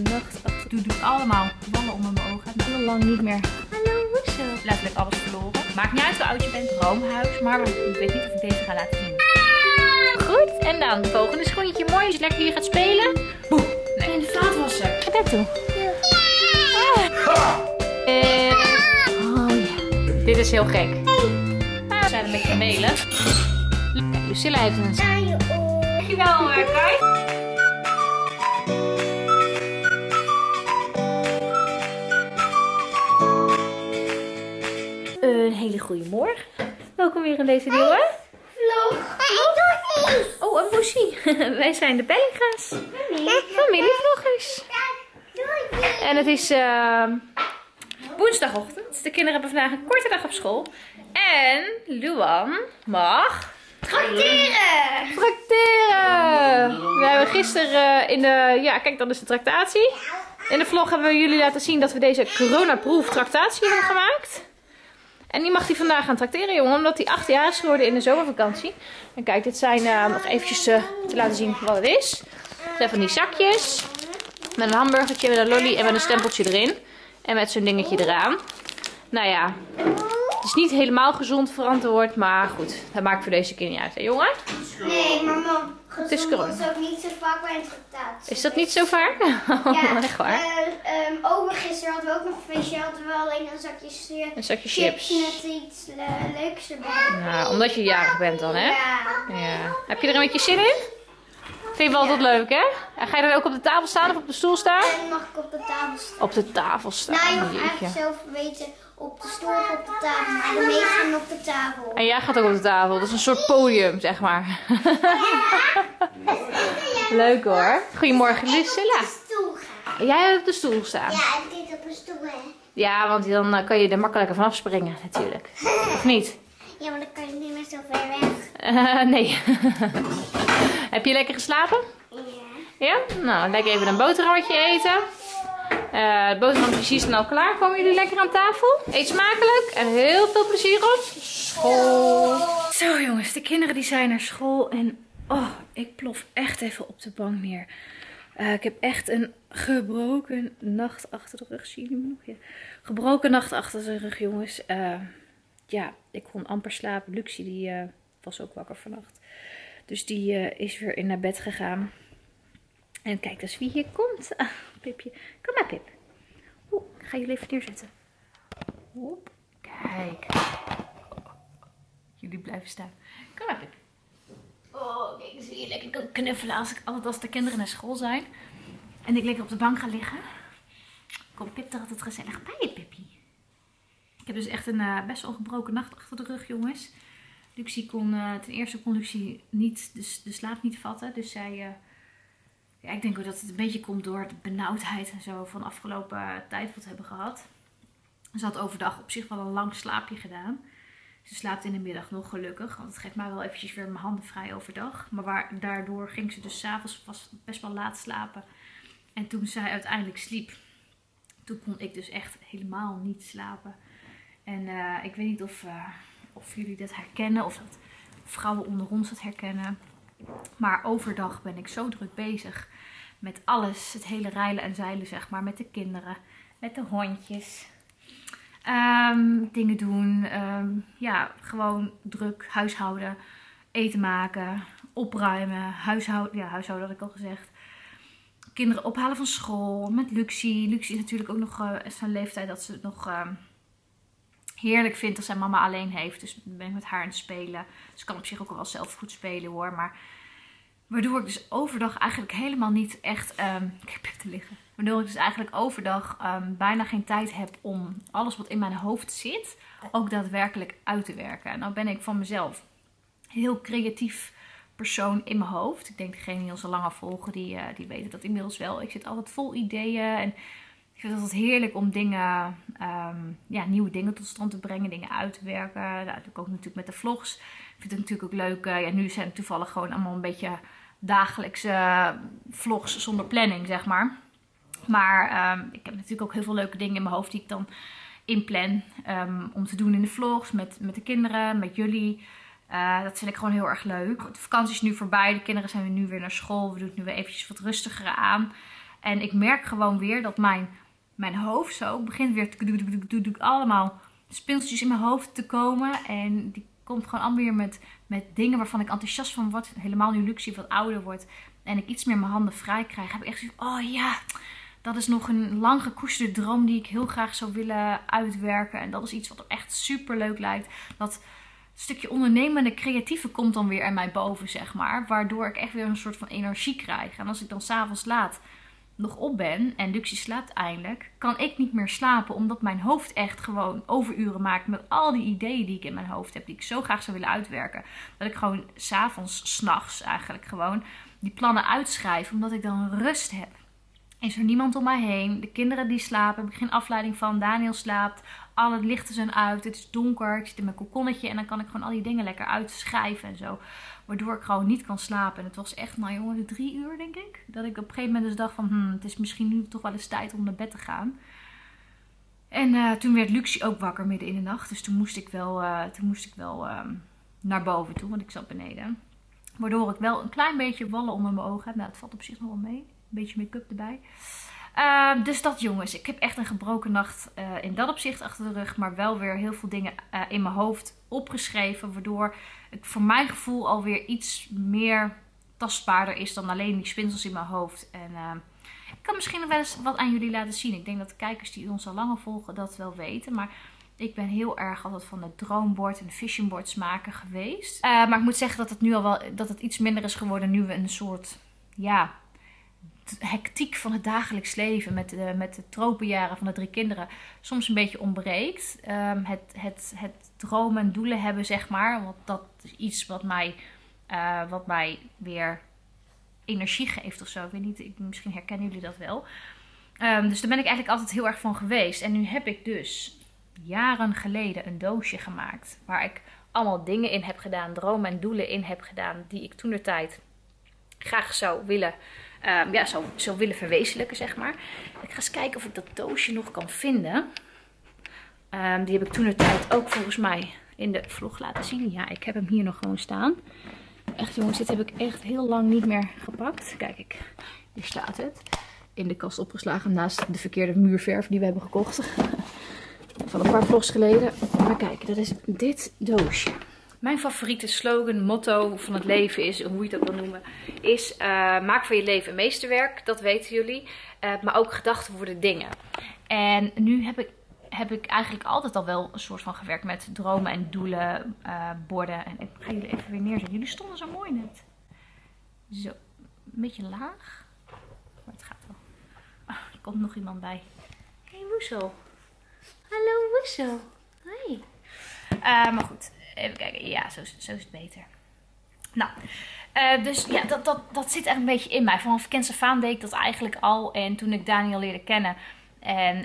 nacht achter. Doe allemaal ballen onder mijn ogen. Heel lang niet meer. Hallo, hoezo? Letterlijk alles verloren. Maakt niet uit hoe oud je bent, droomhuis. Maar ik weet niet of ik deze ga laten zien. Goed, en dan volgende schoentje. Mooi, als je lekker hier gaat spelen. Boe. Nee, in de vaatwasser. Ga daar toe. Oh ja. Dit is heel gek. We zijn een beetje melig. Kijk, Lucilla heeft een... Dankjewel hoor, Kai. Een hele goede morgen. Welkom weer in deze nieuwe vlog. Oh, een boesie. Wij zijn de Bellinga's. Familievloggers. En het is woensdagochtend. De kinderen hebben vandaag een korte dag op school. En Luan mag... Tracteren! We hebben gisteren in de... Ja, kijk, dat is de tractatie. In de vlog hebben we jullie laten zien dat we deze coronaproof tractatie hebben gemaakt. En die mag hij vandaag gaan tracteren, jongen. Omdat hij 8 jaar is geworden in de zomervakantie. En kijk, dit zijn nog eventjes te laten zien wat het is. Het zijn van die zakjes. Met een hamburgertje, met een lolly en met een stempeltje erin. En met zo'n dingetje eraan. Nou ja, het is niet helemaal gezond verantwoord. Maar goed, dat maakt voor deze keer niet uit, hè jongen? Nee, maar mam, Het is gezond corona. is ook niet zo vaak bij een tractatie. Is dat niet zo vaak? Ja, Echt waar? Ook gisteren hadden we ook nog een feestje, hadden we alleen een zakje Een zakje chips. met iets leuks erbij. Nou, omdat je jarig bent dan, hè? Ja. Ja. Heb je er een beetje zin in? Vind je wel altijd leuk, hè? En ga je dan ook op de tafel staan of op de stoel staan? En mag ik op de tafel staan? Op de tafel staan. Nou, je mag jeetje. eigenlijk zelf weten op de stoel of op de tafel. Maar de meesten gaan op de tafel. En jij gaat ook op de tafel. Dat is een soort podium, zeg maar. Leuk hoor. Goedemorgen, Lucilla. Stoel gaan. Jij hebt op de stoel staan. Ja, en dit op een stoel, hè? Ja, want dan kan je er makkelijker vanaf springen, natuurlijk. Of niet? Ja, maar dan kan je niet meer zo ver weg. Nee. Heb je lekker geslapen? Ja. Ja? Nou, lekker even een boterhammetje eten. De boterhammetjes zijn al klaar. Komen jullie lekker aan tafel? Eet smakelijk en heel veel plezier op school. Zo jongens, de kinderen die zijn naar school. En oh, ik plof echt even op de bank neer. Ik heb echt een gebroken nacht achter de rug. Zie je me nog? Ja. Gebroken nacht achter de rug, jongens. Ja, ik kon amper slapen. Luxie die was ook wakker vannacht. Dus die is weer naar bed gegaan. En kijk eens wie hier komt. Ah, Pipje. Kom maar, Pip. Oeh, ik ga jullie even neerzetten. Oep. Kijk. Jullie blijven staan. Kom maar, Pip. Oh, kijk eens wie je lekker kan knuffelen als de kinderen naar school zijn. En ik lekker op de bank ga liggen. Komt Pip er altijd gezellig bij je, Pippie. Ik heb dus echt een best wel gebroken nacht achter de rug, jongens. Luxie ten eerste kon Luxie niet de slaap niet vatten. Dus zij... Ja, ik denk ook dat het een beetje komt door de benauwdheid en zo van de afgelopen tijd wat we hebben gehad. Ze had overdag op zich wel een lang slaapje gedaan. Ze slaapt in de middag nog gelukkig, want het geeft mij wel eventjes weer mijn handen vrij overdag. Maar daardoor ging ze dus 's avonds best wel laat slapen. En toen zij uiteindelijk sliep, toen kon ik dus echt helemaal niet slapen. En ik weet niet of jullie dat herkennen of dat vrouwen onder ons dat herkennen. Maar overdag ben ik zo druk bezig met alles. Het hele reilen en zeilen, zeg maar. Met de kinderen, met de hondjes. Dingen doen. Ja, gewoon druk. Huishouden. Eten maken. Opruimen. Huishouden had ik al gezegd. Kinderen ophalen van school. Met Luxie. Luxie is natuurlijk ook nog zo'n leeftijd dat ze het nog... heerlijk vindt als zij mama alleen heeft. Dus ben ik met haar aan het spelen. Ze kan op zich ook wel zelf goed spelen hoor. Maar waardoor ik dus overdag eigenlijk helemaal niet echt... ik heb te liggen. Waardoor ik dus eigenlijk overdag bijna geen tijd heb om alles wat in mijn hoofd zit... ook daadwerkelijk uit te werken. En nou ben ik van mezelf heel creatief persoon in mijn hoofd. Ik denk degene die ons al langer volgen, die weten dat inmiddels wel. Ik zit altijd vol ideeën en... Ik vind het altijd heerlijk om dingen, nieuwe dingen tot stand te brengen, dingen uit te werken. Nou, ook natuurlijk met de vlogs. Ik vind het natuurlijk ook leuk. Nu zijn het toevallig gewoon allemaal een beetje dagelijkse vlogs zonder planning, zeg maar. Maar ik heb natuurlijk ook heel veel leuke dingen in mijn hoofd die ik dan inplan om te doen in de vlogs met de kinderen, met jullie. Dat vind ik gewoon heel erg leuk. De vakantie is nu voorbij. De kinderen zijn nu weer naar school. We doen het nu weer eventjes wat rustiger aan. En ik merk gewoon weer dat mijn hoofd zo begint weer allemaal speeltjes in mijn hoofd te komen. En die komt gewoon allemaal weer met dingen waarvan ik enthousiast van word. Helemaal nu Luxie wat ouder wordt en ik iets meer mijn handen vrij krijg. Heb ik echt zoiets van, oh ja, dat is nog een lang gekoesterde droom die ik heel graag zou willen uitwerken. En dat is iets wat echt super leuk lijkt. Dat stukje ondernemende creatieve komt dan weer in mij boven, zeg maar. Waardoor ik echt weer een soort van energie krijg. En als ik dan 's avonds laat nog op ben en Luxie slaapt eindelijk, kan ik niet meer slapen. Omdat mijn hoofd echt gewoon overuren maakt met al die ideeën die ik in mijn hoofd heb. Die ik zo graag zou willen uitwerken. Dat ik gewoon 's avonds, 's nachts eigenlijk gewoon die plannen uitschrijf. Omdat ik dan rust heb. Is er niemand om mij heen. De kinderen die slapen. Heb ik geen afleiding van. Daniel slaapt. Alle lichten zijn uit. Het is donker. Ik zit in mijn kokonnetje. En dan kan ik gewoon al die dingen lekker uitschrijven en zo. Waardoor ik gewoon niet kan slapen. En het was echt, nou jongen, de 3 uur denk ik. Dat ik op een gegeven moment dus dacht van, het is misschien nu toch wel eens tijd om naar bed te gaan. En toen werd Luxie ook wakker midden in de nacht. Dus toen moest ik wel naar boven toe. Want ik zat beneden. Waardoor ik wel een klein beetje wallen onder mijn ogen heb. Nou, het valt op zich nog wel mee. Een beetje make-up erbij. Dus dat jongens. Ik heb echt een gebroken nacht in dat opzicht achter de rug. Maar wel weer heel veel dingen in mijn hoofd opgeschreven. Waardoor het voor mijn gevoel alweer iets meer tastbaarder is dan alleen die spinsels in mijn hoofd. En ik kan misschien nog wel eens wat aan jullie laten zien. Ik denk dat de kijkers die ons al langer volgen dat wel weten. Maar ik ben heel erg altijd van het droombord en vision boards maken geweest. Maar ik moet zeggen dat het nu al wel dat het iets minder is geworden. Nu we een soort, ja, hectiek van het dagelijks leven met de tropenjaren van de 3 kinderen soms een beetje ontbreekt. Het dromen en doelen hebben, zeg maar. Want dat is iets wat mij weer energie geeft of zo. Ik weet niet, misschien herkennen jullie dat wel. Dus daar ben ik eigenlijk altijd heel erg van geweest. En nu heb ik dus jaren geleden een doosje gemaakt waar ik allemaal dingen in heb gedaan, dromen en doelen in heb gedaan die ik toentertijd graag zou willen zou willen verwezenlijken, zeg maar. Ik ga eens kijken of ik dat doosje nog kan vinden. Die heb ik toentertijd ook volgens mij in de vlog laten zien. Ja, ik heb hem hier nog gewoon staan. Echt jongens, dit heb ik echt heel lang niet meer gepakt. Kijk, hier staat het. In de kast opgeslagen naast de verkeerde muurverf die we hebben gekocht. Van een paar vlogs geleden. Maar kijk, dat is dit doosje. Mijn favoriete slogan, motto van het leven is, hoe je het ook wil noemen, is maak van je leven een meesterwerk. Dat weten jullie. Maar ook gedachten worden dingen. En nu heb ik eigenlijk altijd al wel een soort van gewerkt met dromen en doelen, borden. En ik ga jullie even weer neerzetten. Jullie stonden zo mooi net. Zo, een beetje laag. Maar het gaat wel. Oh, er komt nog iemand bij. Hey Woesel. Hallo Woesel. Hoi. Maar goed. Even kijken. Ja, zo is het beter. Nou, dus ja, dat zit echt een beetje in mij. Vanaf kinds af aan deed ik dat eigenlijk al. En toen ik Daniel leerde kennen. En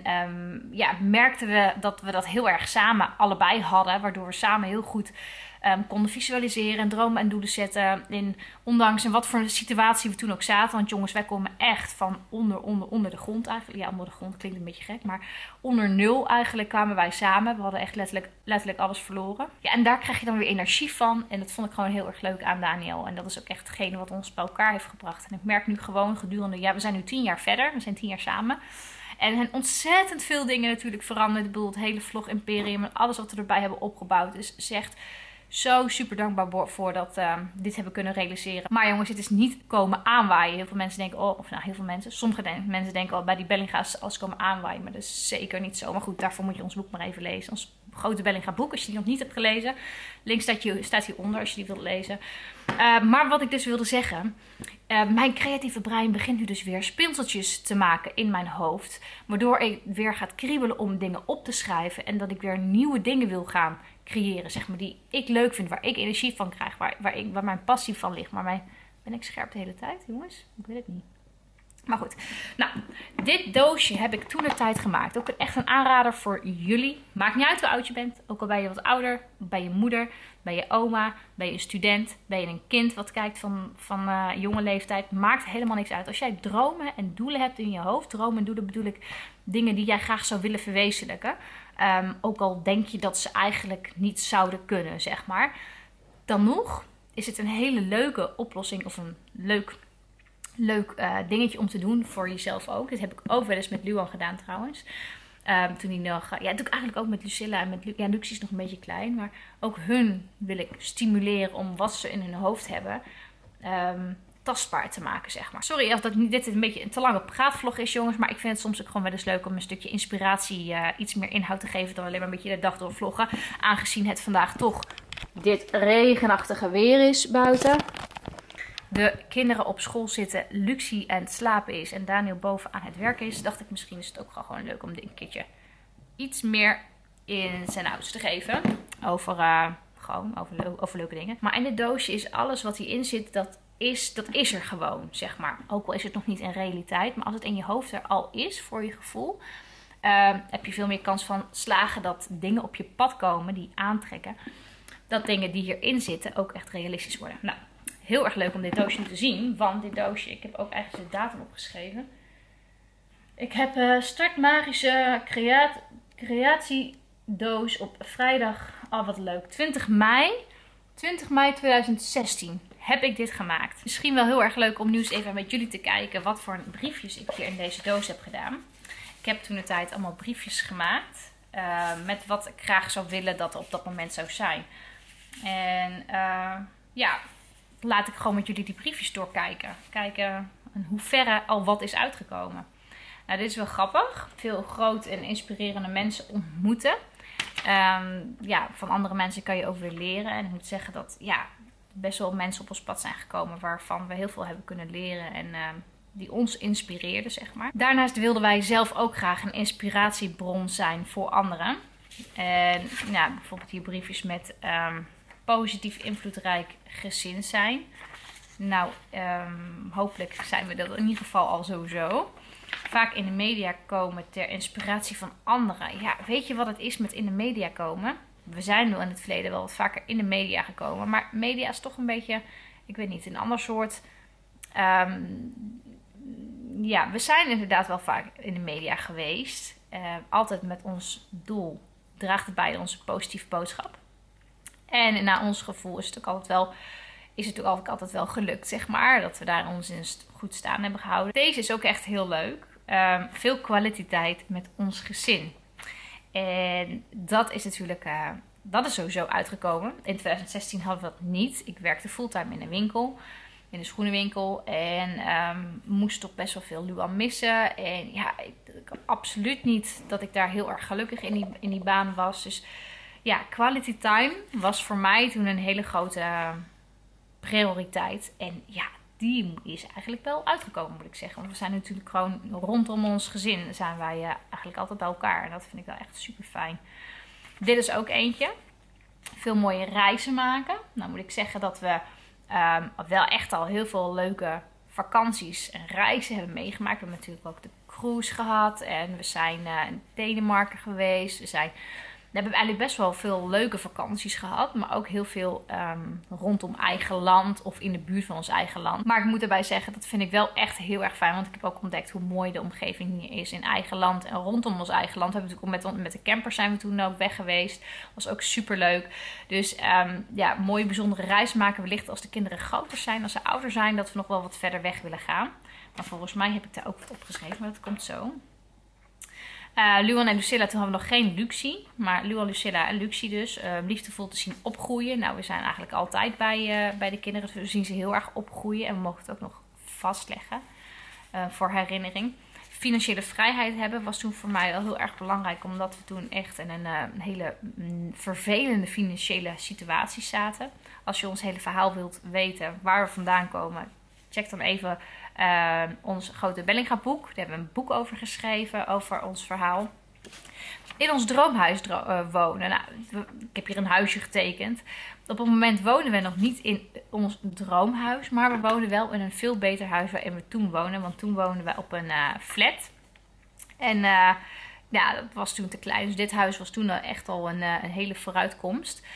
merkten we dat heel erg samen allebei hadden. Waardoor we samen heel goed konden visualiseren en dromen en doelen zetten. Ondanks in wat voor situatie we toen ook zaten. Want jongens, wij komen echt van onder de grond eigenlijk. Ja, onder de grond klinkt een beetje gek. Maar onder nul eigenlijk kwamen wij samen. We hadden echt letterlijk alles verloren. Ja, en daar krijg je dan weer energie van. En dat vond ik gewoon heel erg leuk aan Daniel. En dat is ook echt hetgene wat ons bij elkaar heeft gebracht. En ik merk nu gewoon gedurende, ja, we zijn nu 10 jaar verder. We zijn 10 jaar samen. En er zijn ontzettend veel dingen natuurlijk veranderd. Ik bedoel, het hele vlog imperium en alles wat we erbij hebben opgebouwd. Dus zegt zo super dankbaar voor dat dit hebben kunnen realiseren. Maar jongens, het is niet komen aanwaaien. Heel veel mensen denken, sommige mensen denken bij die Bellinga's als komen aanwaaien. Maar dat is zeker niet zo. Maar goed, daarvoor moet je ons boek maar even lezen. Ons grote Bellinga boek, als je die nog niet hebt gelezen. Link staat hieronder als je die wilt lezen. Maar wat ik dus wilde zeggen. Mijn creatieve brein begint nu dus weer spinseltjes te maken in mijn hoofd. Waardoor ik weer gaat kriebelen om dingen op te schrijven. En dat ik weer nieuwe dingen wil gaan creëren, zeg maar, die ik leuk vind, waar ik energie van krijg, waar mijn passie van ligt. Maar ben ik scherp de hele tijd, jongens? Ik weet het niet. Maar goed, nou, dit doosje heb ik toentertijd gemaakt. Ook echt een aanrader voor jullie. Maakt niet uit hoe oud je bent. Ook al ben je wat ouder, bij je moeder, bij je oma, ben je een student, ben je een kind wat kijkt van jonge leeftijd. Maakt helemaal niks uit. Als jij dromen en doelen hebt in je hoofd, dromen en doelen bedoel ik dingen die jij graag zou willen verwezenlijken. Ook al denk je dat ze eigenlijk niet zouden kunnen, zeg maar. Dan nog is het een hele leuke oplossing of een leuk leuk dingetje om te doen voor jezelf ook. Dit heb ik ook wel eens met Luan gedaan trouwens. Toen hij nog... ja, dat doe ik eigenlijk ook met Lucilla en met Luxie is nog een beetje klein. Maar ook hun wil ik stimuleren om wat ze in hun hoofd hebben... tastbaar te maken, zeg maar. Sorry als dit een beetje een te lange praatvlog is, jongens. Maar ik vind het soms ook gewoon wel eens leuk om een stukje inspiratie... iets meer inhoud te geven dan alleen maar een beetje de dag door vloggen. Aangezien het vandaag toch dit regenachtige weer is buiten. De kinderen op school zitten, Luxie aan het slapen is en Daniel boven aan het werk is, dacht ik misschien is het ook gewoon leuk om dit een keertje iets meer in zijn houders te geven. Over leuke dingen. Maar in dit doosje is alles wat hierin zit, dat is er gewoon, zeg maar. Ook al is het nog niet in realiteit, maar als het in je hoofd er al is, voor je gevoel, heb je veel meer kans van slagen dat dingen op je pad komen die aantrekken. Dat dingen die hierin zitten ook echt realistisch worden. Nou. Heel erg leuk om dit doosje te zien. Want dit doosje, ik heb ook eigenlijk de datum opgeschreven. Ik heb start magische creatiedoos op vrijdag. Oh, wat leuk. 20 mei 2016 heb ik dit gemaakt. Misschien wel heel erg leuk om nu eens even met jullie te kijken wat voor briefjes ik hier in deze doos heb gedaan. Ik heb toen de tijd allemaal briefjes gemaakt. Met wat ik graag zou willen dat er op dat moment zou zijn. En ja... laat ik gewoon met jullie die briefjes doorkijken. Kijken in hoeverre al wat is uitgekomen. Nou, dit is wel grappig. Veel grote en inspirerende mensen ontmoeten. Ja, van andere mensen kan je ook weer leren. En ik moet zeggen dat ja, best wel mensen op ons pad zijn gekomen waarvan we heel veel hebben kunnen leren. En die ons inspireerden, zeg maar. Daarnaast wilden wij zelf ook graag een inspiratiebron zijn voor anderen. En ja, bijvoorbeeld hier briefjes met... positief invloedrijk gezin zijn. Nou, hopelijk zijn we dat in ieder geval al sowieso. Vaak in de media komen ter inspiratie van anderen. Ja, weet je wat het is met in de media komen? We zijn wel in het verleden wel wat vaker in de media gekomen. Maar media is toch een beetje, ik weet niet, een ander soort... ja, we zijn inderdaad wel vaak in de media geweest. Altijd met ons doel. Draagt het bij onze positieve boodschap. En naar ons gevoel is het ook altijd wel gelukt, zeg maar. Dat we daar ons in goed staan hebben gehouden. Deze is ook echt heel leuk. Veel kwaliteit met ons gezin. En dat is natuurlijk... dat is sowieso uitgekomen. In 2016 hadden we dat niet. Ik werkte fulltime in een winkel. In een schoenenwinkel. En moest toch best wel veel Luan missen. En ja, ik absoluut niet dat ik daar heel erg gelukkig in die baan was. Dus... ja, quality time was voor mij toen een hele grote prioriteit. En ja, die is eigenlijk wel uitgekomen, moet ik zeggen. Want we zijn natuurlijk gewoon rondom ons gezin zijn wij eigenlijk altijd bij elkaar. En dat vind ik wel echt super fijn. Dit is ook eentje. Veel mooie reizen maken. Nou moet ik zeggen dat we wel echt al heel veel leuke vakanties en reizen hebben meegemaakt. We hebben natuurlijk ook de cruise gehad. En we zijn in Denemarken geweest. We hebben eigenlijk best wel veel leuke vakanties gehad. Maar ook heel veel rondom eigen land of in de buurt van ons eigen land. Maar ik moet erbij zeggen, dat vind ik wel echt heel erg fijn. Want ik heb ook ontdekt hoe mooi de omgeving hier is in eigen land. En rondom ons eigen land hebben we natuurlijk ook met de camper zijn we toen ook weg geweest. Was ook super leuk. Dus ja, mooie bijzondere reis maken. Wellicht als de kinderen groter zijn, als ze ouder zijn, dat we nog wel wat verder weg willen gaan. Maar volgens mij heb ik daar ook wat opgeschreven, maar dat komt zo. Luan en Lucilla, toen hadden we nog geen Luxie. Maar Luan, Lucilla en Luxie dus. Liefdevol te zien opgroeien. Nou, we zijn eigenlijk altijd bij de kinderen. Dus we zien ze heel erg opgroeien. En we mogen het ook nog vastleggen. Voor herinnering. Financiële vrijheid hebben was toen voor mij wel heel erg belangrijk. Omdat we toen echt in een hele vervelende financiële situatie zaten. Als je ons hele verhaal wilt weten waar we vandaan komen. Check dan even ons Grote Bellinga boek. Daar hebben we een boek over geschreven, over ons verhaal. In ons droomhuis wonen. Nou, ik heb hier een huisje getekend. Op het moment wonen we nog niet in ons droomhuis. Maar we wonen wel in een veel beter huis waarin we toen woonden. Want toen woonden we op een flat. En ja, dat was toen te klein. Dus dit huis was toen echt al een hele vooruitkomst.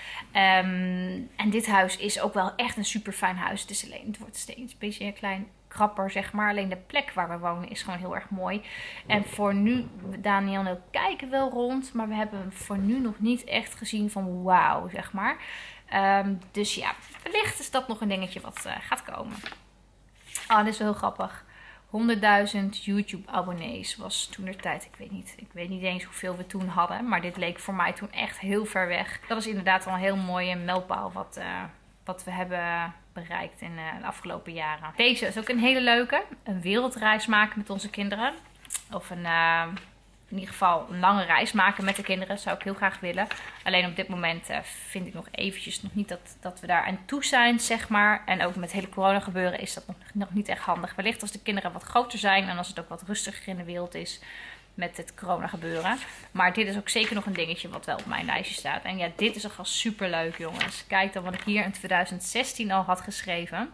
En dit huis is ook wel echt een super fijn huis. Het wordt steeds een beetje een klein krapper, zeg maar. Alleen de plek waar we wonen is gewoon heel erg mooi. En voor nu, Daniel en ik kijken wel rond. Maar we hebben voor nu nog niet echt gezien van wauw, zeg maar. Dus ja, wellicht is dat nog een dingetje wat gaat komen. Oh, dit is wel heel grappig. 100.000 YouTube abonnees was toen de tijd. Ik weet niet eens hoeveel we toen hadden. Maar dit leek voor mij toen echt heel ver weg. Dat is inderdaad wel een heel mooie mijlpaal wat we hebben bereikt in de afgelopen jaren. Deze is ook een hele leuke. Een wereldreis maken met onze kinderen. Of in ieder geval een lange reis maken met de kinderen. Dat zou ik heel graag willen. Alleen op dit moment vind ik nog eventjes nog niet dat we daar aan toe zijn, zeg maar. En ook met het hele corona gebeuren is dat nog niet echt handig. Wellicht als de kinderen wat groter zijn en als het ook wat rustiger in de wereld is met het corona gebeuren. Maar dit is ook zeker nog een dingetje wat wel op mijn lijstje staat. En ja, dit is echt super leuk, jongens. Kijk dan wat ik hier in 2016 al had geschreven.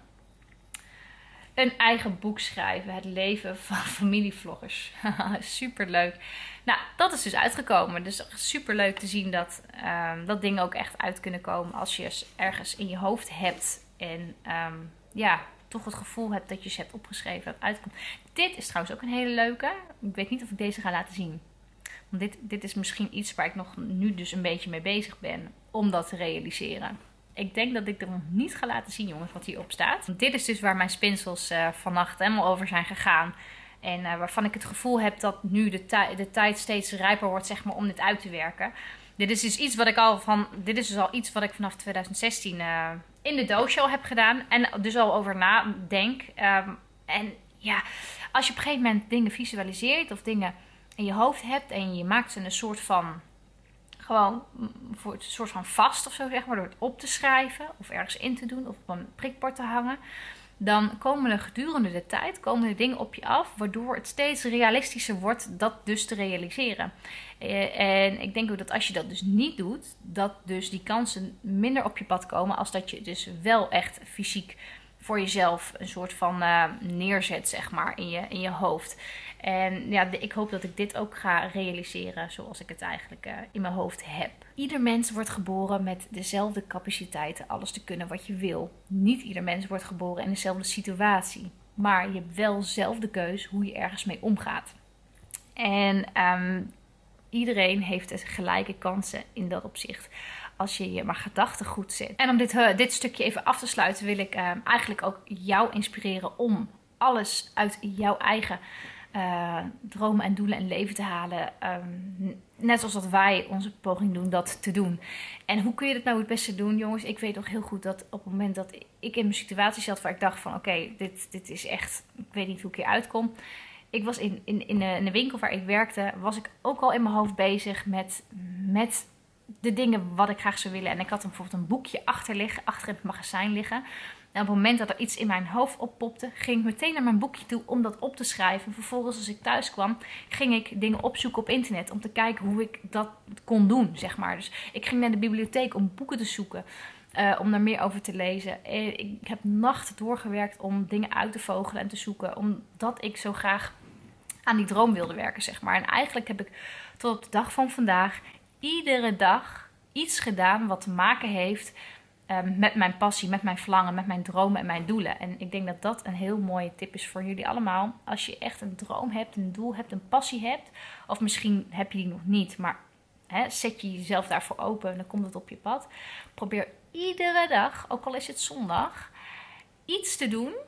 Een eigen boek schrijven. Het leven van familievloggers. Super leuk. Nou, dat is dus uitgekomen. Dus super leuk te zien dat dingen ook echt uit kunnen komen. Als je ergens in je hoofd hebt. En ja, toch het gevoel hebt dat je ze hebt opgeschreven. Dat uitkomt. Dit is trouwens ook een hele leuke. Ik weet niet of ik deze ga laten zien. Want dit is misschien iets waar ik nog nu dus een beetje mee bezig ben. Om dat te realiseren. Ik denk dat ik er nog niet ga laten zien, jongens, wat hierop staat. Want dit is dus waar mijn spinsels vannacht helemaal over zijn gegaan. En waarvan ik het gevoel heb dat nu de tijd steeds rijper wordt, zeg maar, om dit uit te werken. Dit is dus iets wat ik al vanaf 2016 in de doosje al heb gedaan. En dus al over nadenk. En ja, als je op een gegeven moment dingen visualiseert of dingen in je hoofd hebt en je maakt ze een soort van... Gewoon voor het soort van vast of zo, zeg maar, door het op te schrijven of ergens in te doen of op een prikbord te hangen. Dan komen er gedurende de tijd dingen op je af, waardoor het steeds realistischer wordt dat dus te realiseren. En ik denk ook dat als je dat dus niet doet, dat dus die kansen minder op je pad komen als dat je dus wel echt fysiek voor jezelf een soort van neerzet, zeg maar, in je hoofd. En ja, ik hoop dat ik dit ook ga realiseren zoals ik het eigenlijk in mijn hoofd heb. Ieder mens wordt geboren met dezelfde capaciteiten, alles te kunnen wat je wil. Niet ieder mens wordt geboren in dezelfde situatie. Maar je hebt wel zelf de keus hoe je ergens mee omgaat. En iedereen heeft dus gelijke kansen in dat opzicht. Als je maar gedachten goed zet. En om dit stukje even af te sluiten wil ik eigenlijk ook jou inspireren om alles uit jouw eigen dromen en doelen en leven te halen. Net zoals dat wij onze poging doen dat te doen. En hoe kun je dat nou het beste doen, jongens? Ik weet nog heel goed dat op het moment dat ik in mijn situatie zat waar ik dacht van oké, dit is echt, ik weet niet hoe ik hier uitkom. Ik was in de winkel waar ik werkte, was ik ook al in mijn hoofd bezig met de dingen wat ik graag zou willen. En ik had dan bijvoorbeeld een boekje achter in het magazijn liggen. En op het moment dat er iets in mijn hoofd oppopte, ging ik meteen naar mijn boekje toe om dat op te schrijven. Vervolgens, als ik thuis kwam, ging ik dingen opzoeken op internet om te kijken hoe ik dat kon doen, zeg maar. Dus ik ging naar de bibliotheek om boeken te zoeken, om daar meer over te lezen. Ik heb nachten doorgewerkt om dingen uit te vogelen en te zoeken, omdat ik zo graag aan die droom wilde werken, zeg maar. En eigenlijk heb ik tot op de dag van vandaag iedere dag iets gedaan wat te maken heeft met mijn passie, met mijn verlangen, met mijn dromen en mijn doelen. En ik denk dat dat een heel mooie tip is voor jullie allemaal. Als je echt een droom hebt, een doel hebt, een passie hebt, of misschien heb je die nog niet, maar zet je jezelf daarvoor open en dan komt het op je pad. Probeer iedere dag, ook al is het zondag, iets te doen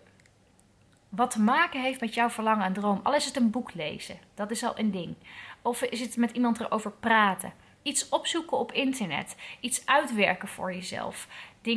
wat te maken heeft met jouw verlangen en droom. Al is het een boek lezen, dat is al een ding. Of is het met iemand erover praten. Iets opzoeken op internet. Iets uitwerken voor jezelf.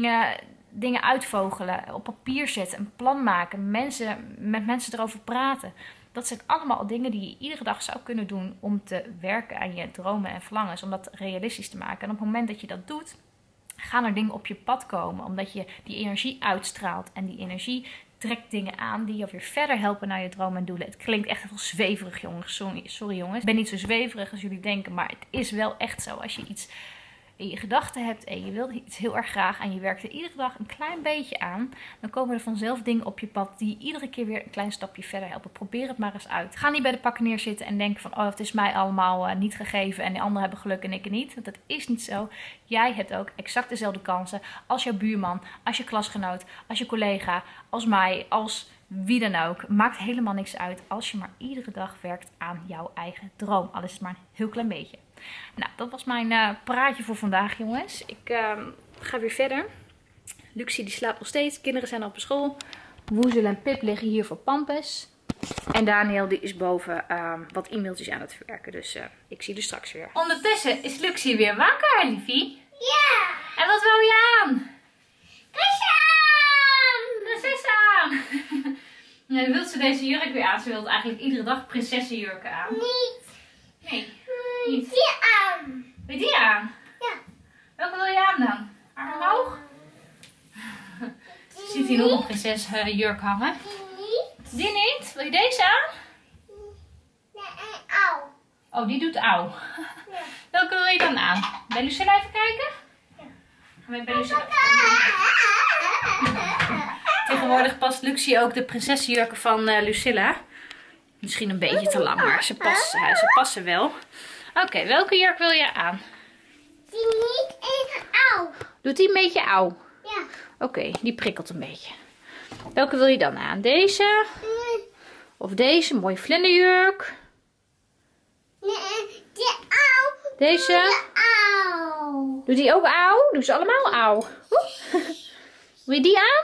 Dingen uitvogelen. Op papier zetten. Een plan maken. Met mensen erover praten. Dat zijn allemaal dingen die je iedere dag zou kunnen doen om te werken aan je dromen en verlangens. Om dat realistisch te maken. En op het moment dat je dat doet, gaan er dingen op je pad komen. Omdat je die energie uitstraalt. En die energie trekt dingen aan die je weer verder helpen naar je dromen en doelen. Het klinkt echt heel zweverig, jongens. Sorry jongens. Ik ben niet zo zweverig als jullie denken, maar het is wel echt zo. Als je iets in je gedachten hebt en je wilt iets heel erg graag en je werkt er iedere dag een klein beetje aan, dan komen er vanzelf dingen op je pad die iedere keer weer een klein stapje verder helpen. Probeer het maar eens uit. Ga niet bij de pakken neerzitten en denken van, oh, het is mij allemaal niet gegeven en de anderen hebben geluk en ik niet. Want dat is niet zo. Jij hebt ook exact dezelfde kansen als jouw buurman, als je klasgenoot, als je collega, als mij, als wie dan ook. Maakt helemaal niks uit als je maar iedere dag werkt aan jouw eigen droom. Al is het maar een heel klein beetje. Nou, dat was mijn praatje voor vandaag, jongens. Ik ga weer verder. Luxie die slaapt nog steeds. Kinderen zijn al op school. Woezel en Pip liggen hier voor Pampus. En Daniel die is boven wat e-mailtjes aan het verwerken. Dus ik zie er straks weer. Ondertussen is Luxie weer wakker, liefie. Ja. En wat wou je aan? Prinses aan! Nou, dan wil ze deze jurk weer aan. Ze wil eigenlijk iedere dag prinsessenjurken aan. Niet. Nee, niet. Die aan. Wil je die aan? Ja. Welke wil je aan dan? Arm omhoog? Ze ziet hier nog een prinsesjurk hangen. Die niet. Die niet? Wil je deze aan? Nee, au. Oh, die doet auw. Ja. Welke wil je dan aan? Bij Lucilla even kijken? Ja. Gaan we bij Lucilla... Tegenwoordig past Luxie ook de prinsessenjurken van Lucilla. Misschien een beetje te lang, maar ze passen wel. Oké, welke jurk wil je aan? Die niet en au. Doet die een beetje auw? Ja. Oké, die prikkelt een beetje. Welke wil je dan aan? Deze? Of deze? Mooie vlinderjurk. Nee, die au. Deze? De au. Doet die ook auw? Doen ze allemaal auw? Wil je die aan?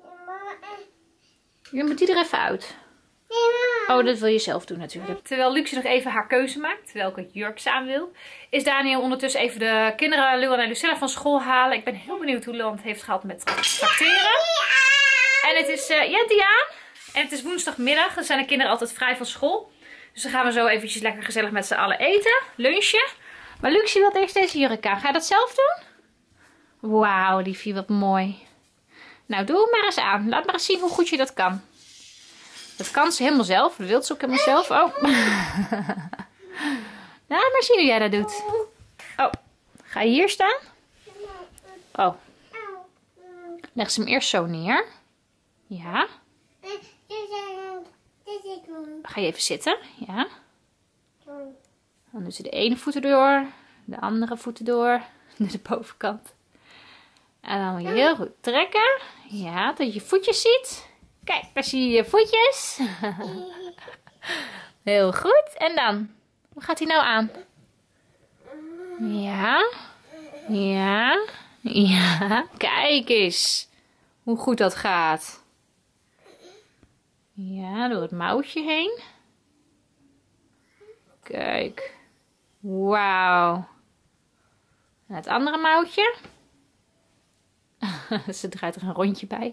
Je moet die er even uit. Oh, dat wil je zelf doen natuurlijk. Terwijl Luxie nog even haar keuze maakt, welke jurk ze aan wil, is Daniel ondertussen even de kinderen Luan en Lucilla van school halen. Ik ben heel benieuwd hoe Luan het heeft gehad met tracteren. En het is, ja, die aan. En het is woensdagmiddag, dan zijn de kinderen altijd vrij van school. Dus dan gaan we zo eventjes lekker gezellig met z'n allen eten, lunchen. Maar Luxie wil eerst deze jurk aan. Ga je dat zelf doen? Wauw, liefie, wat mooi. Nou, doe hem maar eens aan. Laat maar eens zien hoe goed je dat kan. Dat kan ze helemaal zelf. Dat wil ze ook helemaal zelf. Oh. Laat maar zien hoe jij dat doet. Oh. Ga je hier staan? Oh. Leg ze hem eerst zo neer. Ja. Ga je even zitten. Ja. Dan doet ze de ene voet erdoor. De andere voet erdoor. De bovenkant. En dan moet je heel goed trekken. Ja, dat je voetjes ziet. Kijk, daar zie je je voetjes. Heel goed. En dan? Hoe gaat hij nou aan? Ja. Ja. Ja. Kijk eens. Hoe goed dat gaat. Ja, door het mouwtje heen. Kijk. Wauw. En het andere mouwtje. Ze draait er een rondje bij.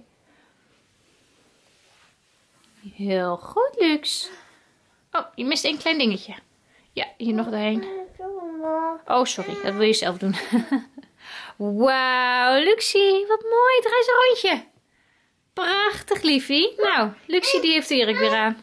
Heel goed, Lux. Oh, je mist één klein dingetje. Ja, hier nog doorheen. Oh, sorry. Dat wil je zelf doen. Wauw, Luxie. Wat mooi. Draai eens een rondje. Prachtig, liefie. Nou, Luxie die heeft de jurk weer aan.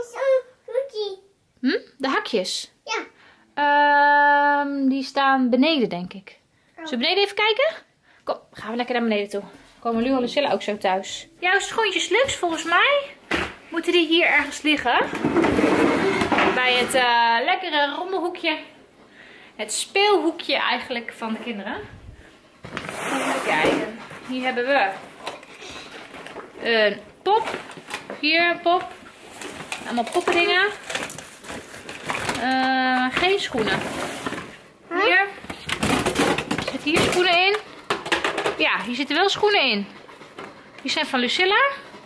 De hakjes? Ja. Die staan beneden, denk ik. Zullen we beneden even kijken? Kom, gaan we lekker naar beneden toe. Komen Luan en Lucilla ook zo thuis. Jouw schoentjes, Lux, volgens mij moeten die hier ergens liggen. Bij het lekkere rommelhoekje. Het speelhoekje eigenlijk van de kinderen. Even kijken. Hier hebben we een pop. Hier een pop. Allemaal poppendingen. Geen schoenen. Hier. Zitten hier schoenen in? Ja, hier zitten wel schoenen in. Die zijn van Lucilla.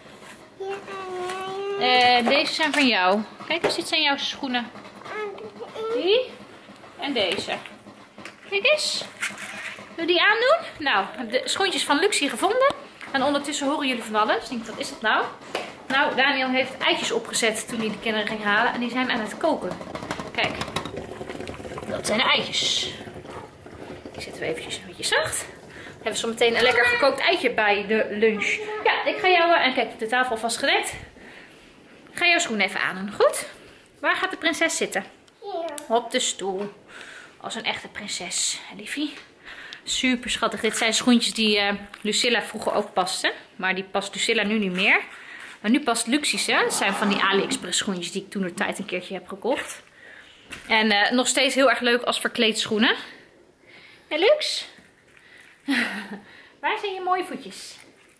Deze zijn van jou. Kijk eens, dit zijn jouw schoenen. Die. En deze. Kijk eens. Wil je die aandoen? Nou, ik heb de schoentjes van Luxie gevonden. En ondertussen horen jullie van alles. Ik denk, wat is dat nou? Nou, Daniel heeft eitjes opgezet toen hij de kinderen ging halen. En die zijn aan het koken. Kijk. Dat zijn de eitjes. Die zetten we eventjes een beetje zacht. Dan hebben we zo meteen een lekker gekookt eitje bij de lunch. Ja, ik ga jou... En kijk, de tafel alvast gedekt. Ik ga jouw schoen even aandoen. Goed? Waar gaat de prinses zitten? Op de stoel. Als een echte prinses, liefie. Super schattig. Dit zijn schoentjes die Lucilla vroeger ook paste. Maar die past Lucilla nu niet meer. Maar nu past Luxie's. Het zijn van die AliExpress schoentjes die ik toen de tijd een keertje heb gekocht. En nog steeds heel erg leuk als verkleedschoenen. En Lux? Waar zijn je mooie voetjes?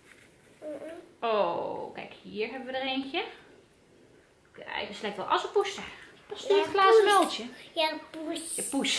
Oh, kijk, hier hebben we er eentje. Kijk, dat lijkt wel als een poes. Past in het glazen muiltje. Ja, poes. Je poes.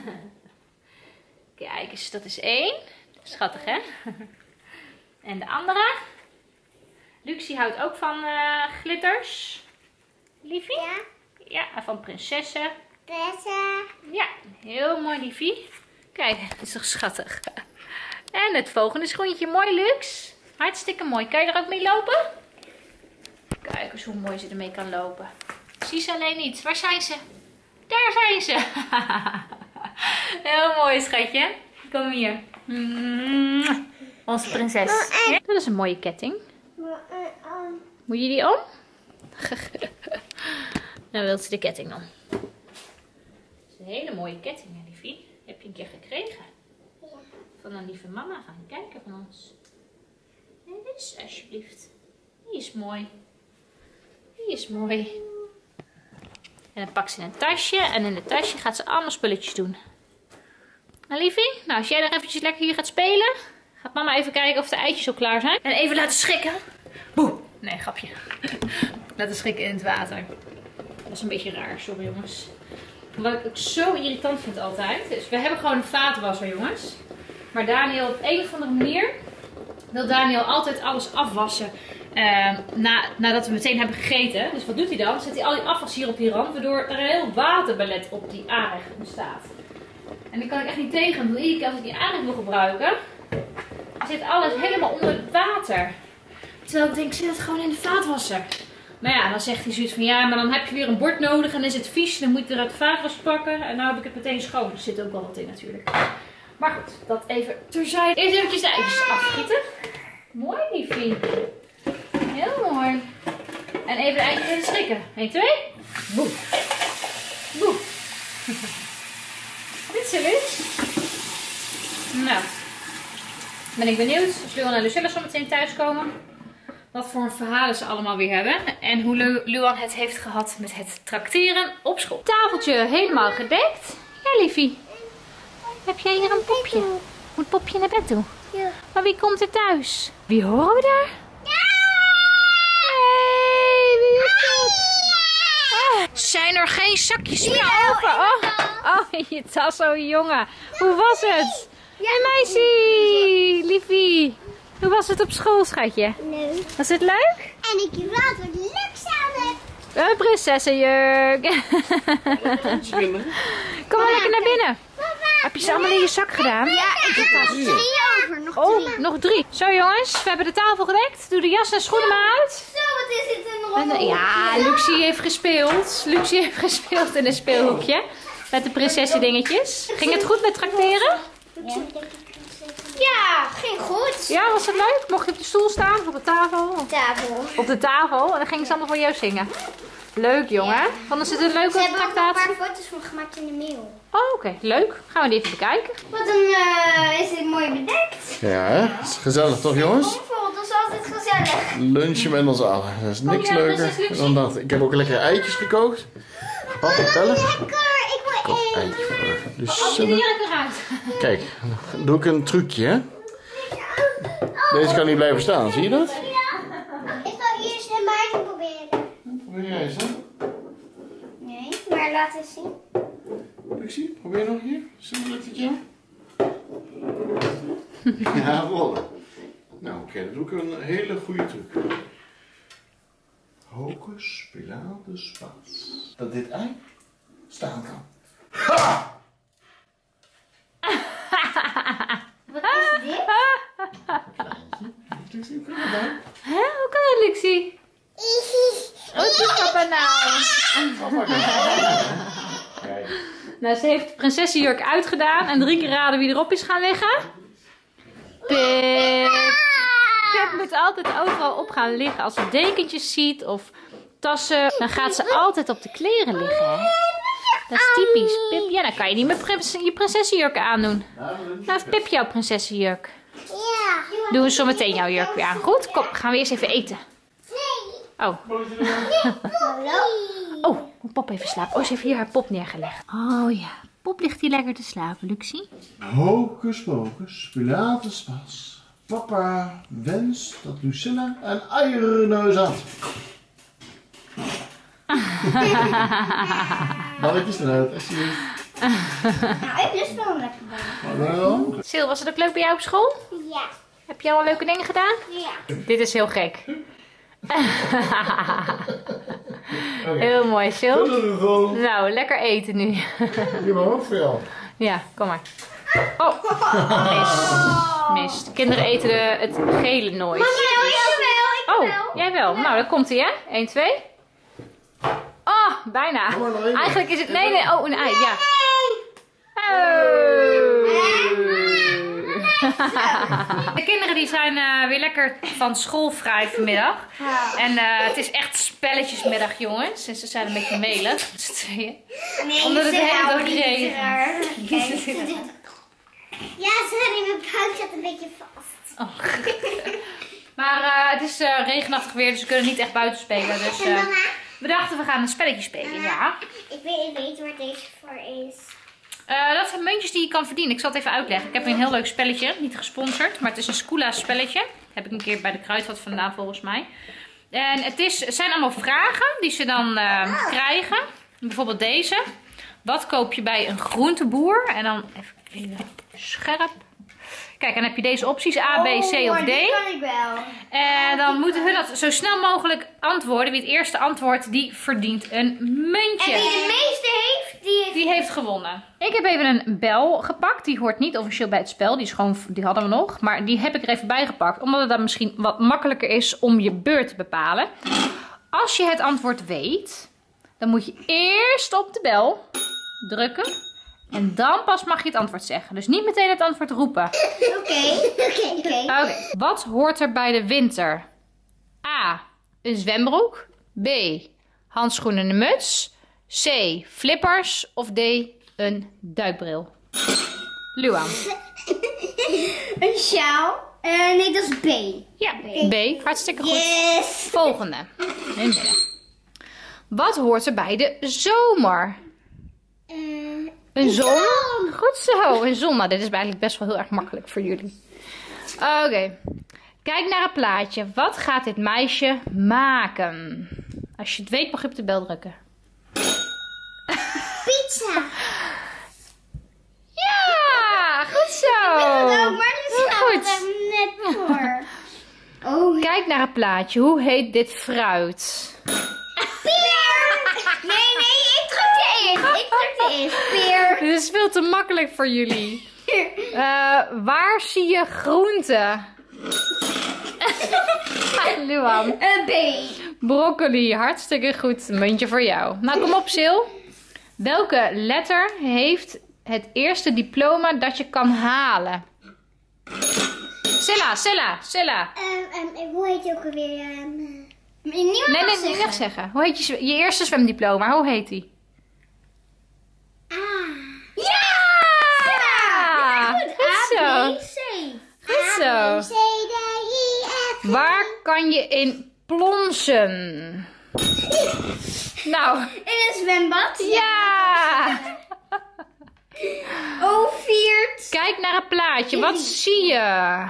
Kijk eens, dat is één. Schattig, hè? En de andere. Luxie houdt ook van glitters. Liefie? Ja. Ja, en van prinsessen. Deze. Ja, heel mooi liefie. Kijk, dat is toch schattig. En het volgende schoentje, mooi Lux. Hartstikke mooi. Kan je er ook mee lopen? Kijk eens hoe mooi ze ermee kan lopen. Zie ze alleen niet. Waar zijn ze? Daar zijn ze. Heel mooi schatje. Kom hier. Onze prinses. Ja, dat is een mooie ketting. Moet je die om? Dan wil ze de ketting om. Dat is een hele mooie ketting, hè, liefie. Heb je een keer gekregen? Ja. Van een lieve mama gaan kijken van ons. Nee, dus alsjeblieft. Die is mooi. Die is mooi. En dan pakt ze in een tasje. En in het tasje gaat ze allemaal spulletjes doen. Nou liefie, nou als jij nog eventjes lekker hier gaat spelen. Gaat mama even kijken of de eitjes al klaar zijn. En even laten schrikken. Boe. Nee, grapje. Laten schrikken in het water. Dat is een beetje raar, sorry jongens. Wat ik ook zo irritant vind altijd. Dus we hebben gewoon een vaatwasser jongens. Maar Daniel op een of andere manier wil Daniel altijd alles afwassen. Nadat we meteen hebben gegeten. Dus wat doet hij dan? Zet hij al die afwas hier op die rand. Waardoor er een heel waterballet op die aanrecht staat. En daar kan ik echt niet tegen. Want iedere keer als ik die aanrecht wil gebruiken. Zit alles helemaal onder het water. Terwijl ik denk, zet het gewoon in de vaatwasser. Maar ja, dan zegt hij zoiets van ja, maar dan heb je weer een bord nodig en dan is het vies. Dan moet je het uit de vaatwas pakken. En nou heb ik het meteen schoon. Er zit ook wel wat in natuurlijk. Maar goed, dat even terzijde. Eerst eventjes de eitjes afgieten. Mooi liefie. Heel mooi. En even de eitjes even schrikken. 1, 2. Boe. Boe. Dit is Lux. Nou. Ben ik benieuwd als Luan en Lucilla zo meteen thuiskomen. Wat voor verhalen ze allemaal weer hebben. En hoe Luan het heeft gehad met het trakteren op school. Tafeltje helemaal gedekt. Ja liefie. Heb jij hier een popje? Moet popje naar bed toe? Ja. Maar wie komt er thuis? Wie horen we daar? Ja! Hey, wie is dat? Zijn er geen zakjes meer over? Oh, je tas, oh jongen. Hoe was het? Hey meisje, liefie. Hoe was het op school, schatje? Leuk. Was het leuk? En ik raad wat Lux aan heb. Een prinsessenjurk. Kom maar lekker naar binnen. Heb je ze allemaal in je zak gedaan? Ja, ik heb er 3 over. Nog 3. Oh, nog 3. Zo jongens, we hebben de tafel gedekt. Doe de jas en schoenen maar uit. Zo, wat is dit een rommel? Ja, Luxie heeft gespeeld. Luxie heeft gespeeld in een speelhoekje. Met de prinsesje dingetjes. Ging het goed met trakteren? Ja, ging goed. Ja, was het leuk? Mocht je op de stoel staan of op de tafel? Tafel. Op de tafel en dan gingen ze allemaal voor jou zingen. Leuk jongen. Ja. Vonden ze het een leuke Ze hebben ook een tractatie? paar foto's van gemaakt in de mail. Oh, oké. Leuk. Gaan we die even bekijken. Wat een, is dit mooi bedekt. Ja, hè? Is gezellig toch, jongens? Bomvol, dat is altijd gezellig. Lunchen met ons allen. Dat is niks ja, leuker prinses Luxie. dan dat. Ik heb ook lekker eitjes gekookt. Papa, tellen. Lekker, ik wil eten. Eitje voor Op je Lucille. jurk eruit. Kijk, dan doe ik een trucje, hè? Deze kan niet blijven staan, zie je dat? Ik ga eerst een maatje proberen. Probeer jij eens, hè? Nee, maar laat eens zien. Luxie, probeer nog hier. Zo lukt het jou? Ja, rollen. Nou, oké, dan doe ik een hele goede truc. Hocus Pilatus Pax. Dat dit ei staan kan. Ha! Wat is dit? Luxie, hoe kan dat nou? Hè? Hoe kan dat, Luxie? Wat doet papa nou? Kijk. Nou, ze heeft de prinsessenjurk uitgedaan en 3 keer raden wie erop is gaan liggen. Pip. Pip moet altijd overal op gaan liggen. Als ze dekentjes ziet of tassen, dan gaat ze altijd op de kleren liggen. Hè? Dat is typisch. Pip, ja, dan kan je niet meer je prinsessenjurk aandoen. Nou heeft Pip jouw prinsessenjurk. Ja. Doen we zo meteen jouw jurk weer aan. Goed, kom, gaan we eerst even eten. Nee. Oh, Hallo. oh, Pop even slapen. Oh, ze heeft hier haar pop neergelegd. Oh ja, Pop ligt hier lekker te slapen, Luxie. Hocus pocus, Pilatus pas. Papa wenst dat Lucilla een eierenneus had. Balletjes eruit, alsjeblieft. Nou, ik lust wel een lekker bal. Hallo. Sil, was het ook leuk bij jou op school? Ja. Heb je al leuke dingen gedaan? Ja. Dit is heel gek. Heel mooi, Sil. Gewoon. Nou, lekker eten nu. Die maar ook voor jou. Ja, kom maar. Oh, mist. Kinderen eten het gele nooit. Ik wel. Jij wel. Nou, dan komt hij, hè? 1, 2. Oh, bijna. Kom maar nog één. Eigenlijk is het... Nee. Oh, een ei, ja. De kinderen die zijn weer lekker van school vrij vanmiddag. En het is echt spelletjesmiddag, jongens. En ze zijn een beetje melig met z'n tweeën. Nee, Omdat het ze de hele dag houden niet regent. raar. Ja, sorry, mijn buik zit een beetje vast. Maar het is regenachtig weer, dus we kunnen niet echt buiten spelen. Dus we dachten we gaan een spelletje spelen, ja. Ik weet waar deze voor is. Dat zijn muntjes die je kan verdienen. Ik zal het even uitleggen. Ik heb een heel leuk spelletje. Niet gesponsord, maar het is een Scula spelletje. Dat heb ik een keer bij de Kruidvat vandaan volgens mij. En het zijn allemaal vragen die ze dan krijgen. Bijvoorbeeld deze. Wat koop je bij een groenteboer? En dan even scherp. Kijk, en dan heb je deze opties A, B, C of D. Die kan ik wel. En dan moeten hun dat zo snel mogelijk antwoorden. Wie het eerste antwoordt, die verdient een muntje. En wie de meeste heeft, Die heeft gewonnen. Ik heb even een bel gepakt. Die hoort niet officieel bij het spel. Die hadden we nog. Maar die heb ik er even bij gepakt. Omdat het dan misschien wat makkelijker is om je beurt te bepalen. Als je het antwoord weet, dan moet je eerst op de bel drukken. En dan pas mag je het antwoord zeggen. Dus niet meteen het antwoord roepen. Oké. Wat hoort er bij de winter? A. Een zwembroek. B. Handschoenen en een muts. C. Flippers. Of D. Een duikbril. Luan. Een sjaal. Nee, dat is B. Ja, B. Hartstikke goed. Yes. Volgende. Midden. Wat hoort er bij de zomer? Een zon. Goed zo, een zon. Nou, dit is eigenlijk best wel heel erg makkelijk voor jullie. Oké. Kijk naar het plaatje. Wat gaat dit meisje maken? Als je het weet, mag je op de bel drukken. Pizza. Ja, goed zo. Maar Heel goed. net voor. Oh, Kijk naar het plaatje. Hoe heet dit fruit? peer. Nee, ik drukte eerst. Peer. Dit is veel te makkelijk voor jullie. Waar zie je groenten? Luan. Een B. Broccoli, hartstikke goed. Een muntje voor jou. Nou, kom op, Sil. Welke letter heeft het eerste diploma dat je kan halen? Silla. Hoe heet je ook alweer? Nee, niet nog zeggen. Hoe heet je eerste zwemdiploma? Hoe heet die? Ja! Goed zo. Goed zo. C, D, I, F. Waar kan je in plonsen? Nou. In een zwembad. Ja! Viert. Kijk naar het plaatje. Wat zie je?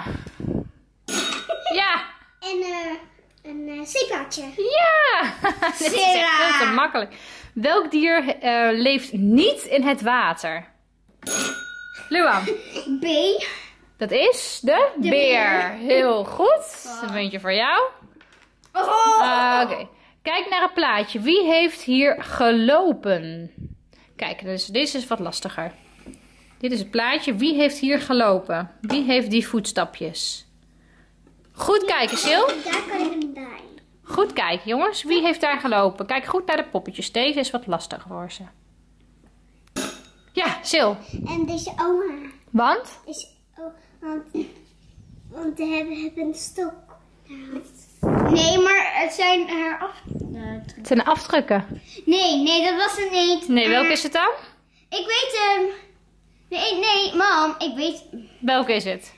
Ja! Een zeepaardje. Ja! Dit is echt veel te makkelijk. Welk dier leeft niet in het water? Luan. B. Dat is de beer. Heel goed. Een muntje voor jou. Oké. Kijk naar het plaatje. Wie heeft hier gelopen? Kijk, dus deze is wat lastiger. Dit is het plaatje. Wie heeft hier gelopen? Wie heeft die voetstapjes? Goed kijken, Sil. Daar kan ik hem bij. Goed kijken, jongens. Wie heeft daar gelopen? Kijk goed naar de poppetjes. Deze is wat lastiger voor ze. Ja, Sil. En deze oma. Want? Want we hebben een stok. Nee, maar het zijn haar af... Het zijn afdrukken. Nee, dat was het niet. Nee, welke is het dan? Ik weet hem. Nee, mam, ik weet... Welke is het?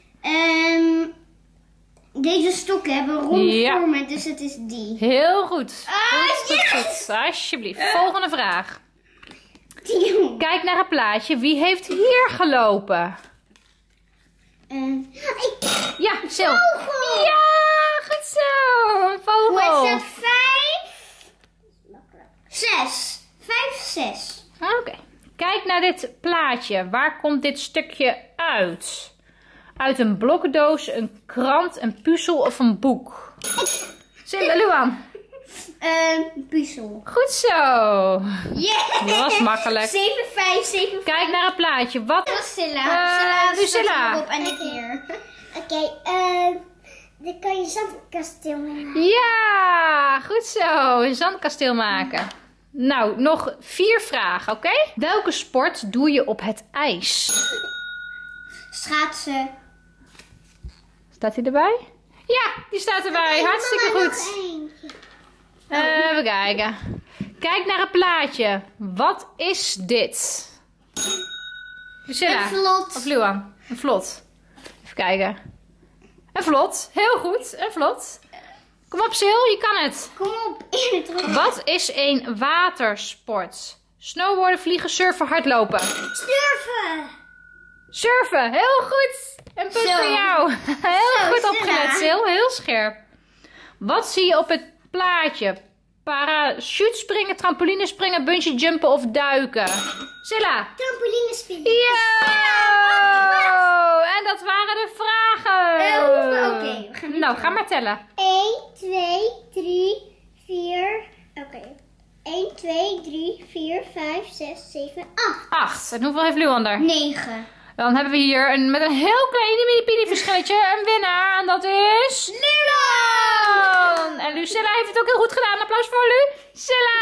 Deze stokken hebben rondvormen, dus het is die. Heel goed. Yes! Goed. Alsjeblieft. Volgende vraag. Die. Kijk naar het plaatje. Wie heeft hier gelopen? Ja, Sil. Vogel. Ja, goed zo. Een vogel. Hoe is het? 6. 5, 6. Oké. Kijk naar dit plaatje. Waar komt dit stukje uit? Uit een blokkendoos, een krant, een puzzel of een boek? Sil. Luan. Puzzel. Goed zo. Yeah. Dat was makkelijk. 7, 5, 7, 5. Kijk naar het plaatje. Wat? Dat was Silla. Lucilla. Op en ik hier. Oké, dan kan je zandkasteel mee maken. Ja, goed zo. Een zandkasteel maken. Nou, nog 4 vragen, oké? Welke sport doe je op het ijs? Schaatsen. Staat hij erbij? Ja, die staat erbij. Hartstikke goed. Even kijken. Kijk naar het plaatje. Wat is dit? Lucilla. Een vlot. Of Luan? Een vlot. Even kijken. Een vlot. Heel goed. Een vlot. Kom op, Sil. Je kan het. Kom op. Wat is een watersport? Snowboarden, vliegen, surfen, hardlopen. Surfen. Surfen. Heel goed. Een punt voor jou. Heel goed opgelet, Sil. Heel scherp. Wat zie je op het plaatje? Parachutespringen, trampolinespringen, bungee jumpen of duiken? Silla. Trampolinespringen. Ja! En dat waren de vragen. Oké, we gaan nou, ga maar tellen. 1, 2, 3, 4. Oké. 1, 2, 3, 4, 5, 6, 7, 8. 8. En hoeveel heeft Luan er? 9. Dan hebben we hier met een heel klein mini verschilletje een winnaar. En dat is... Luan! En Lucilla heeft het ook heel goed gedaan. Applaus voor Lucilla!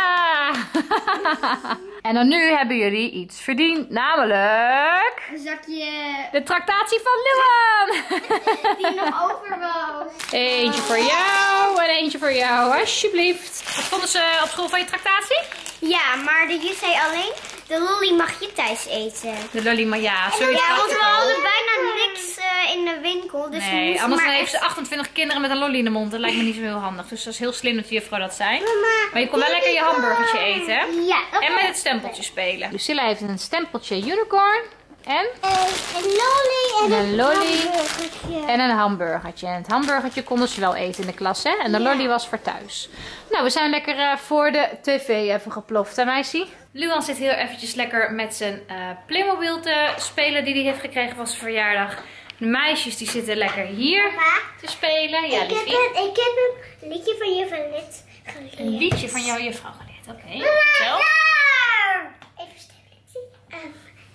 En dan nu hebben jullie iets verdiend. Namelijk... Een zakje de tractatie van Luan! die nog over was. Eentje voor jou en eentje voor jou, alsjeblieft. Wat vonden ze op school van je tractatie? Ja, maar de juf zei alleen, de lolly mag je thuis eten. De lolly, maar ja, sowieso. Ja, want we hadden bijna niks in de winkel. Dus we Nee, moesten anders maar heeft ze 28 kinderen met een lolly in de mond. Dat lijkt me niet zo heel handig. Dus dat is heel slim dat de juffrouw dat zei. Maar je kon wel lekker je hamburgertje eten, hè? Ja. En met het stempeltje spelen. Lucilla heeft een stempeltje unicorn. En? Een lolly En een lolly. hamburgertje. En een hamburgertje. En het hamburgertje konden ze wel eten in de klas, hè? En de lolly was voor thuis. Nou, we zijn lekker voor de tv even geploft, hè meisje? Luan zit heel eventjes lekker met zijn Playmobil te spelen die hij heeft gekregen van zijn verjaardag. De meisjes die zitten lekker hier te spelen. Ja, ik heb een liedje van juffrouw Lit geleerd. een liedje van jouw juffrouw geleerd. Oké, vertel. Even stemmen.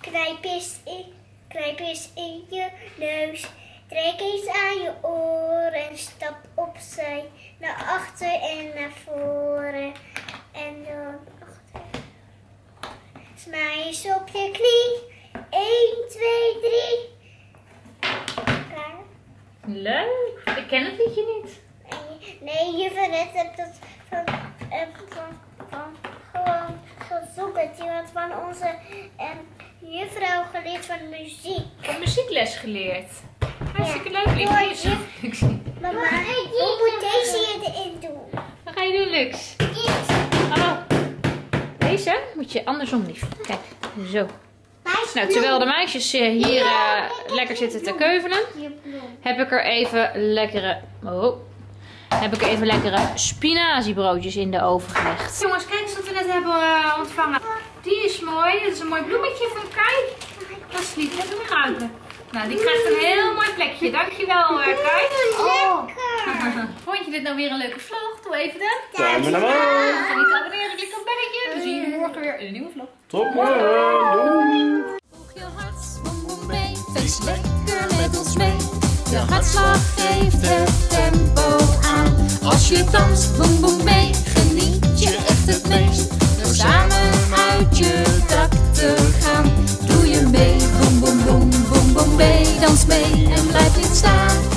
Kruip eens in je neus. Trek eens aan je oren. Stap opzij. Naar achter en naar voren. En dan achter. Smaai eens op je knie. 1, 2, 3. Klaar? Leuk. Ik ken het liedje niet. Nee, juffrouw Lit heeft dat van gewoon gezongen. Die had van onze juffrouw geleerd van muziek. Van muziekles geleerd. Hartstikke leuk. Mama, hoe moet deze erin doen? Wat ga je doen, Lux? Oh. Deze moet je andersom, lief. Kijk, zo. Nou, terwijl de meisjes hier lekker zitten te keuvelen, heb ik er even lekkere spinaziebroodjes in de oven gelegd. Jongens, kijk eens wat we net hebben ontvangen. Die is mooi. Dat is een mooi bloemetje van Kai. Dat is lief. Even ruiken. Nou, die krijgt een heel mooi plekje. Dankjewel, Kai. Lekker! Vond je dit nou weer een leuke vlog? Doe even de Duimen naar beneden. Ga niet abonneren, klik op het belletje. We zien je morgen weer in een nieuwe vlog. Tot morgen. Doei. Volg je hart, boem boem mee. Feest lekker met ons mee. Je hartslag geeft het tempo aan. Als je danst, boem boem mee. Geniet je echt het meest. Door samen uit je dak te gaan. Doe je mee, boem boem boem boem boem mee. Dans mee en blijf niet staan.